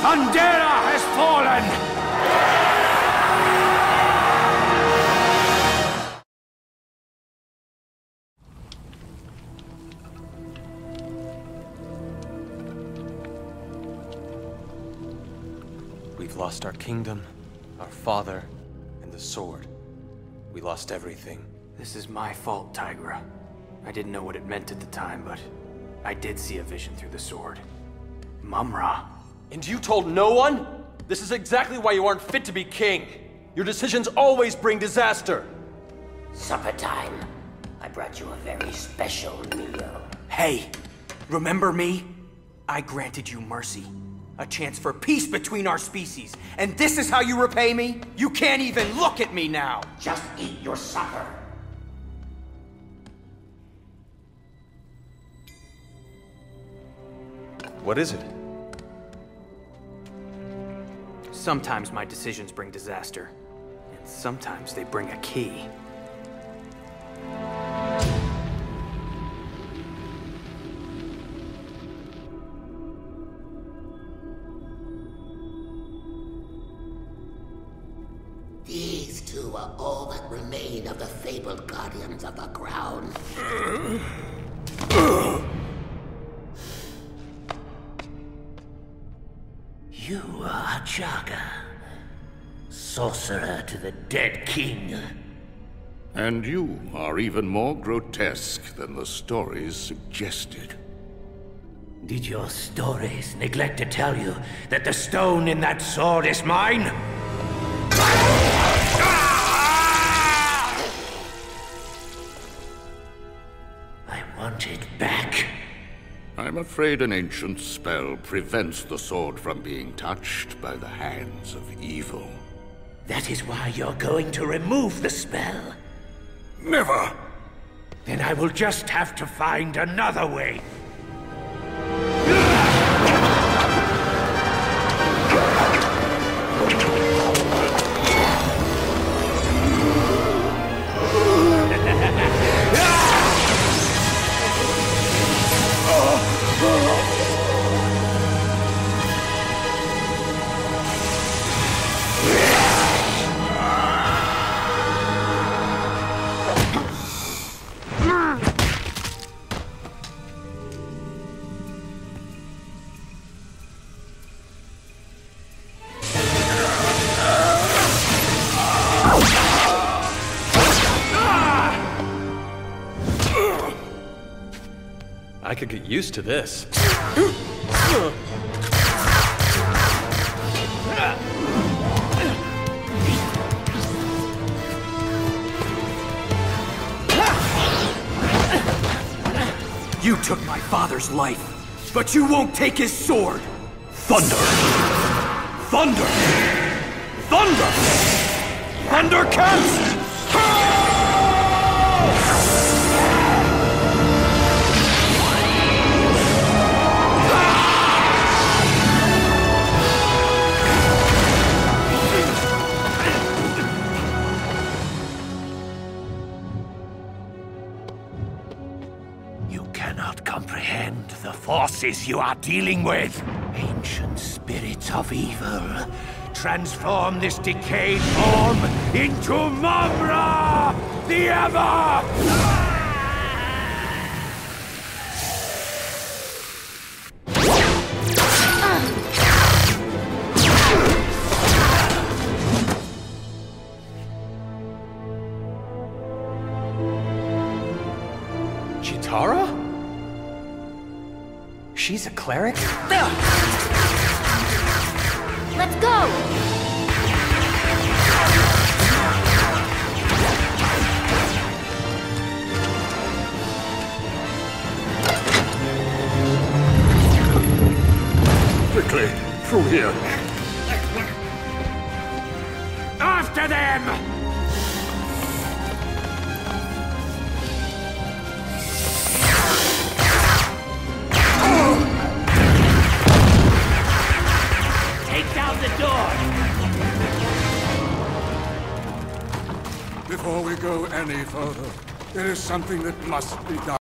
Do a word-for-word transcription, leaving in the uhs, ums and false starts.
Pantera has fallen! We've lost our kingdom, our father, and the sword. We lost everything. This is my fault, Tigra. I didn't know what it meant at the time, but I did see a vision through the sword. Mumra. And you told no one? This is exactly why you aren't fit to be king. Your decisions always bring disaster. Supper time. I brought you a very special meal. Hey, remember me? I granted you mercy. A chance for peace between our species. And this is how you repay me? You can't even look at me now! Just eat your supper. What is it? Sometimes my decisions bring disaster. And sometimes they bring a key. These two are all that remain of the fabled guardians of the crown. You are Chaga, sorcerer to the dead king. And you are even more grotesque than the stories suggested. Did your stories neglect to tell you that the stone in that sword is mine? I want it back. I'm afraid an ancient spell prevents the sword from being touched by the hands of evil. That is why you're going to remove the spell. Never! Then I will just have to find another way. I could get used to this. You took my father's life, but you won't take his sword! Thunder! Thunder! Thunder! Thundercats! You cannot comprehend the forces you are dealing with. Ancient spirits of evil. Transform this decayed form into Mumra, the Ever! Chitara? She's a cleric? Let's go! Quickly, through here. After them! Before we go any further, there is something that must be done.